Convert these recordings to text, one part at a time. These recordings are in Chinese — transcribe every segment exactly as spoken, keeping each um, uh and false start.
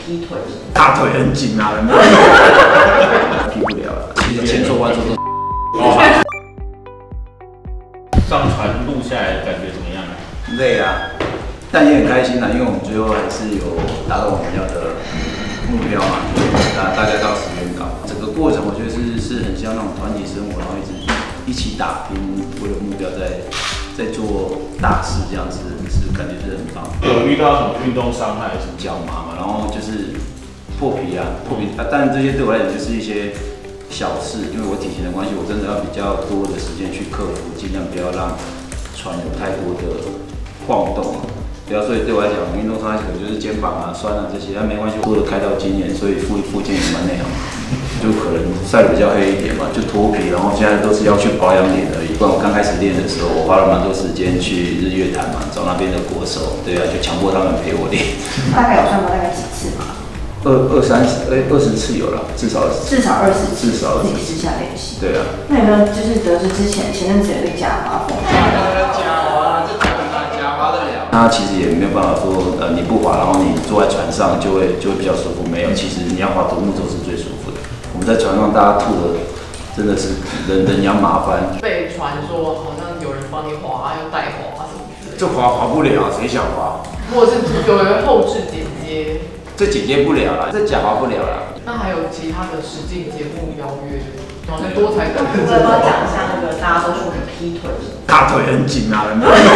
劈腿？ 大腿很紧啊，劈不了了，千错万错都。 上传录下来感觉怎么样啊？ 累啊，但也很开心啊，因为我们最后还是有达到我们要的目标嘛，啊，大家到实验岛，整个过程我觉得是是很像那种团体生活，然后一直一起打拼，为了目标在在做大事，这样子是感觉是很棒。 有遇到什么运动伤害？什么脚麻嘛，然后就是破皮啊，破皮啊，但这些对我来讲就是一些小事，因为我体型的关系，我真的要比较多的时间去克服，尽量不要让船有太多的晃动啊。不要，所以对我来讲，运动伤害可能就是肩膀啊、酸啊这些，但没关系，我多的开刀经验，所以复复健也蛮内行，就可能晒得比较黑一点嘛，就脱皮，然后现在都是要去保养脸而已。不然我刚开始练的时候，我花了蛮多时间去日月潭嘛，找那边的国手，对啊，就强迫他们陪我练。 大概有算过大概几次吗？ 二二三十，哎，二十次有了，至少至少二十次， 至少自己私下练习。 对啊。 那有没有就是得知之前前阵子有一个假滑风？ 假滑，这假滑得了？他其实也没有办法说，呃，你不滑，然后你坐在船上就会就会比较舒服。没有，其实你要滑独木舟是最舒服的。我们在船上大家吐的真的是人人仰马翻。 被传说好像有人帮你滑，要代滑什么之类的。 这滑滑不了，谁想滑？ 或者是有人后置剪接。 这剪接不了啦，这假滑不了啦。 那还有其他的实境节目邀约，好像多才多艺。 要不要讲一下那个大家都说你劈腿？ 大腿很紧啊。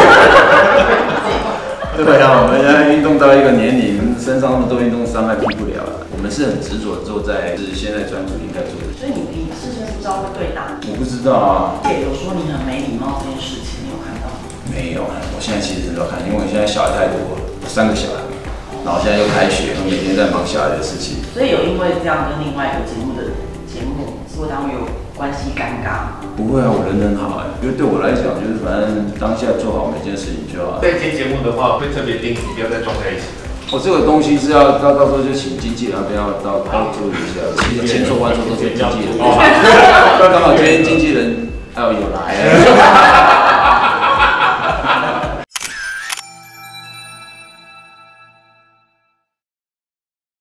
对啊，我们现在运动到一个年龄，身上那么多运动伤害劈不了了。我们是很执着做在是现在专注应该做的。 所以你你是不是不知道会对打？ 我不知道啊。 也有说你很没礼貌这件事情，你有看到吗？ 没有，我现在其实很少看，因为我现在小孩太多了，三个小孩。然后现在又开学，我每天在忙小孩的事情。 所以有因为这样跟另外一个节目的节目制作单位有关系尴尬吗？ 不会啊，我人很好哎、欸，因为对我来讲，就是反正当下做好每件事情就好。 在接节目的话，会特别叮嘱不要再撞在一起。 我、哦、这个东西是要到到时候就请经纪人那边要到到处理一下，千错万错都是经纪人。刚好今天经纪人要有来、啊。